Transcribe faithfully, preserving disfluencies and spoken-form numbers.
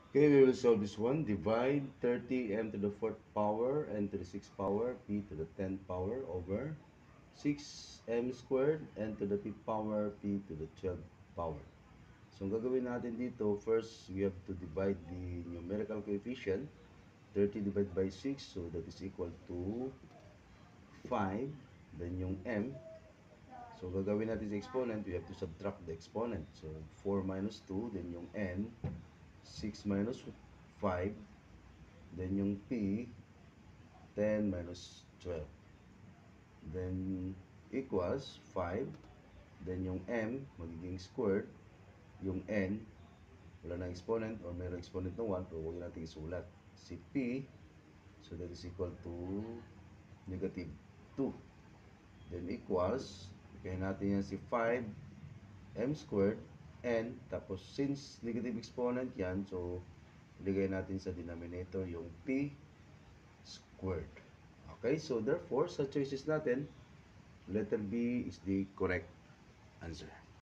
Okay, we will solve this one. Divide thirty m to the fourth power n to the sixth power p to the tenth power over six m squared n to the fifth power p to the twelfth power. So, ang gagawin natin dito, first, we have to divide the numerical coefficient. thirty divided by six, so that is equal to five. Then yung m. So, gagawin natin sa exponent, we have to subtract the exponent. So, four minus two, then yung n, six minus five, then yung p, ten minus twelve. Then, equals five. Then yung m, magiging squared. Yung n, wala na exponent or mayroong exponent na one, pero huwag natin isulat. Si p, so that is equal to negative two. Then equals, kaya natin yan si five m squared n, tapos since negative exponent yan, so ilagay natin sa denominator yung p squared. Okay, so therefore sa choices natin, letter B is the correct answer.